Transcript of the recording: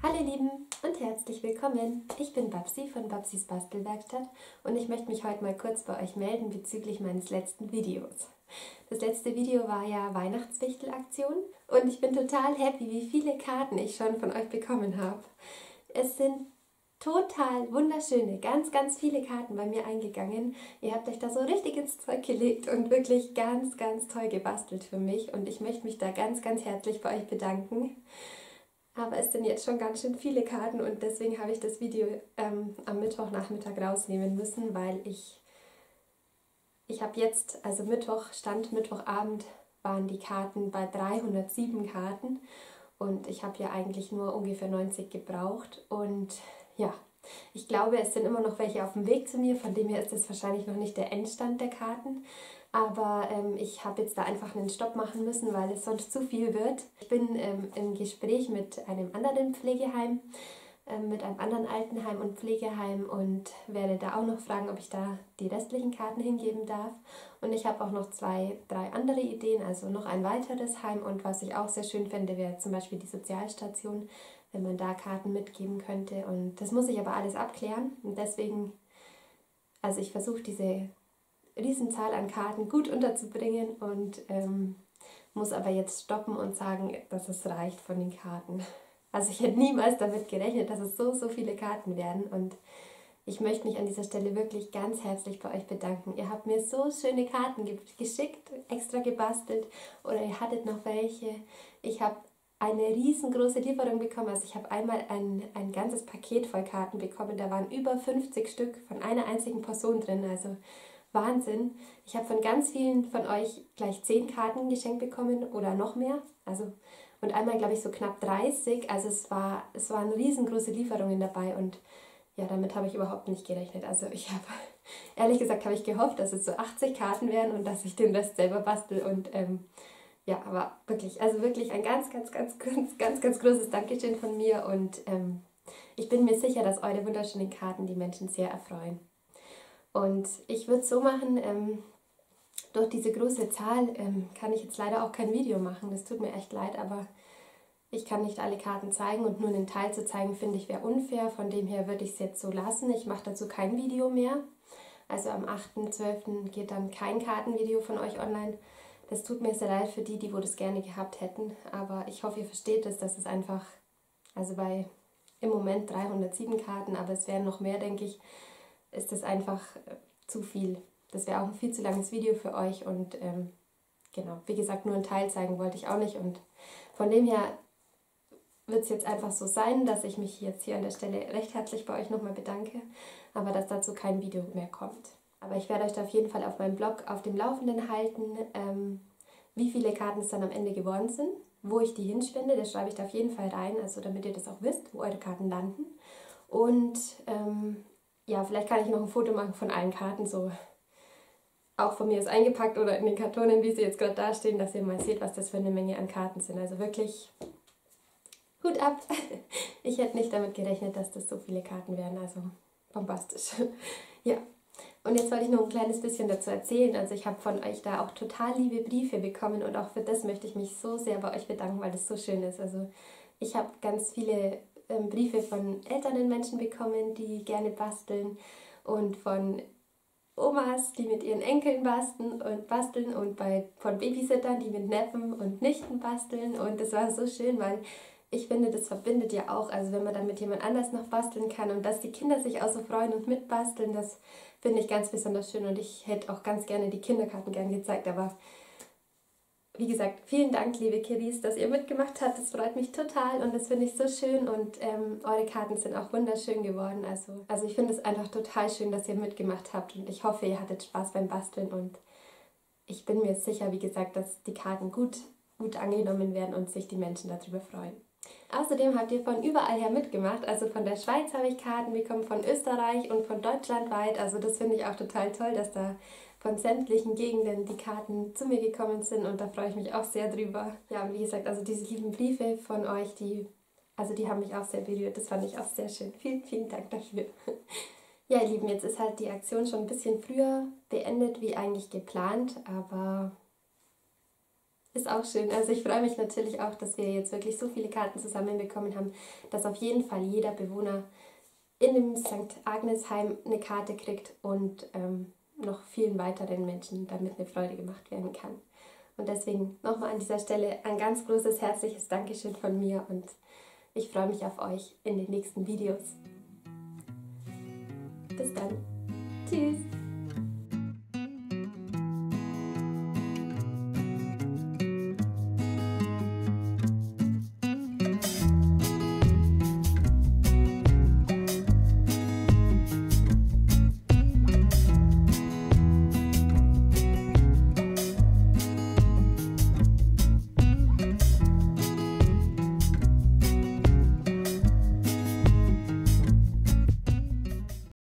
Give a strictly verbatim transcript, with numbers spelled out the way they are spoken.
Hallo ihr Lieben und herzlich willkommen. Ich bin Babsi von Babsis Bastelwerkstatt und ich möchte mich heute mal kurz bei euch melden bezüglich meines letzten Videos. Das letzte Video war ja Weihnachtswichtelaktion und ich bin total happy, wie viele Karten ich schon von euch bekommen habe. Es sind total wunderschöne, ganz, ganz viele Karten bei mir eingegangen. Ihr habt euch da so richtig ins Zeug gelegt und wirklich ganz, ganz toll gebastelt für mich und ich möchte mich da ganz, ganz herzlich bei euch bedanken. Aber es sind jetzt schon ganz schön viele Karten und deswegen habe ich das Video ähm, am Mittwochnachmittag rausnehmen müssen, weil ich, ich habe jetzt, also Mittwoch, Stand Mittwochabend, waren die Karten bei dreihundertsieben Karten und ich habe ja eigentlich nur ungefähr neunzig gebraucht und ja, ich glaube, es sind immer noch welche auf dem Weg zu mir, von dem her ist es wahrscheinlich noch nicht der Endstand der Karten. Aber ähm, ich habe jetzt da einfach einen Stopp machen müssen, weil es sonst zu viel wird. Ich bin ähm, im Gespräch mit einem anderen Pflegeheim, ähm, mit einem anderen Altenheim und Pflegeheim und werde da auch noch fragen, ob ich da die restlichen Karten hingeben darf. Und ich habe auch noch zwei, drei andere Ideen, also noch ein weiteres Heim. Und was ich auch sehr schön fände, wäre zum Beispiel die Sozialstation, wenn man da Karten mitgeben könnte. Und das muss ich aber alles abklären. Und deswegen, also ich versuche diese Riesenzahl an Karten gut unterzubringen und ähm, muss aber jetzt stoppen und sagen, dass es reicht von den Karten. Also ich hätte niemals damit gerechnet, dass es so, so viele Karten werden und ich möchte mich an dieser Stelle wirklich ganz herzlich bei euch bedanken. Ihr habt mir so schöne Karten ge geschickt, extra gebastelt oder ihr hattet noch welche. Ich habe eine riesengroße Lieferung bekommen. Also ich habe einmal ein, ein ganzes Paket voll Karten bekommen. Da waren über fünfzig Stück von einer einzigen Person drin. Also Wahnsinn. Ich habe von ganz vielen von euch gleich zehn Karten geschenkt bekommen oder noch mehr. Also und einmal glaube ich so knapp dreißig. Also es war es waren riesengroße Lieferungen dabei und ja, damit habe ich überhaupt nicht gerechnet. Also ich habe, ehrlich gesagt, habe ich gehofft, dass es so achtzig Karten wären und dass ich den Rest selber bastel. Und ähm, ja, aber wirklich, also wirklich ein ganz, ganz, ganz, ganz, ganz, ganz großes Dankeschön von mir. Und ähm, ich bin mir sicher, dass eure wunderschönen Karten die Menschen sehr erfreuen. Und ich würde es so machen, ähm, durch diese große Zahl ähm, kann ich jetzt leider auch kein Video machen. Das tut mir echt leid, aber ich kann nicht alle Karten zeigen und nur einen Teil zu zeigen, finde ich, wäre unfair. Von dem her würde ich es jetzt so lassen. Ich mache dazu kein Video mehr. Also am achten zwölften geht dann kein Kartenvideo von euch online. Das tut mir sehr leid für die, die wo das gerne gehabt hätten. Aber ich hoffe, ihr versteht es, dass es einfach, also bei im Moment dreihundertsieben Karten, aber es wären noch mehr, denke ich, ist das einfach äh, zu viel. Das wäre auch ein viel zu langes Video für euch und ähm, genau, wie gesagt, nur einen Teil zeigen wollte ich auch nicht und von dem her wird es jetzt einfach so sein, dass ich mich jetzt hier an der Stelle recht herzlich bei euch nochmal bedanke, aber dass dazu kein Video mehr kommt. Aber ich werde euch da auf jeden Fall auf meinem Blog auf dem Laufenden halten, ähm, wie viele Karten es dann am Ende geworden sind, wo ich die hinspende, das schreibe ich da auf jeden Fall rein, also damit ihr das auch wisst, wo eure Karten landen. Und ähm, ja, vielleicht kann ich noch ein Foto machen von allen Karten, so auch von mir ist eingepackt oder in den Kartonen, wie sie jetzt gerade dastehen, dass ihr mal seht, was das für eine Menge an Karten sind. Also wirklich Hut ab! Ich hätte nicht damit gerechnet, dass das so viele Karten werden, also bombastisch. Ja, und jetzt wollte ich noch ein kleines bisschen dazu erzählen. Also ich habe von euch da auch total liebe Briefe bekommen und auch für das möchte ich mich so sehr bei euch bedanken, weil das so schön ist. Also ich habe ganz viele ähm, Briefe von älteren Menschen bekommen, die gerne basteln und von Omas, die mit ihren Enkeln basteln und basteln und bei, von Babysittern, die mit Neffen und Nichten basteln und das war so schön, weil ich finde, das verbindet ja auch, also wenn man dann mit jemand anders noch basteln kann und dass die Kinder sich auch so freuen und mitbasteln, das finde ich ganz besonders schön und ich hätte auch ganz gerne die Kinderkarten gern gezeigt, aber wie gesagt, vielen Dank, liebe Kiddies, dass ihr mitgemacht habt, das freut mich total und das finde ich so schön und ähm, eure Karten sind auch wunderschön geworden, also, also ich finde es einfach total schön, dass ihr mitgemacht habt und ich hoffe, ihr hattet Spaß beim Basteln und ich bin mir sicher, wie gesagt, dass die Karten gut, gut angenommen werden und sich die Menschen darüber freuen. Außerdem habt ihr von überall her mitgemacht, also von der Schweiz habe ich Karten bekommen, von Österreich und von Deutschland weit, also das finde ich auch total toll, dass da von sämtlichen Gegenden die Karten zu mir gekommen sind und da freue ich mich auch sehr drüber. Ja, und wie gesagt, also diese lieben Briefe von euch, die, also die haben mich auch sehr berührt, das fand ich auch sehr schön. Vielen, vielen Dank dafür. Ja, ihr Lieben, jetzt ist halt die Aktion schon ein bisschen früher beendet, wie eigentlich geplant, aber ist auch schön. Also ich freue mich natürlich auch, dass wir jetzt wirklich so viele Karten zusammenbekommen haben, dass auf jeden Fall jeder Bewohner in dem Sankt Agnesheim eine Karte kriegt und ähm, noch vielen weiteren Menschen damit eine Freude gemacht werden kann. Und deswegen nochmal an dieser Stelle ein ganz großes, herzliches Dankeschön von mir und ich freue mich auf euch in den nächsten Videos. Bis dann. Tschüss.